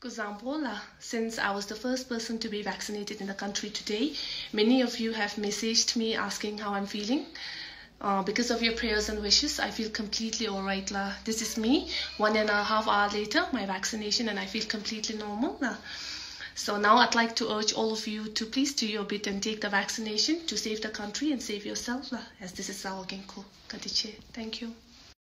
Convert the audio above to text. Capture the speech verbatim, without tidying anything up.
Example, uh, since I was the first person to be vaccinated in the country today, many of you have messaged me asking how I'm feeling. Uh, because of your prayers and wishes, I feel completely alright. La. This is me, one and a half hour later, my vaccination, and I feel completely normal. La. So now I'd like to urge all of you to please do your bit and take the vaccination to save the country and save yourself, la, as this is our Genko. Thank you.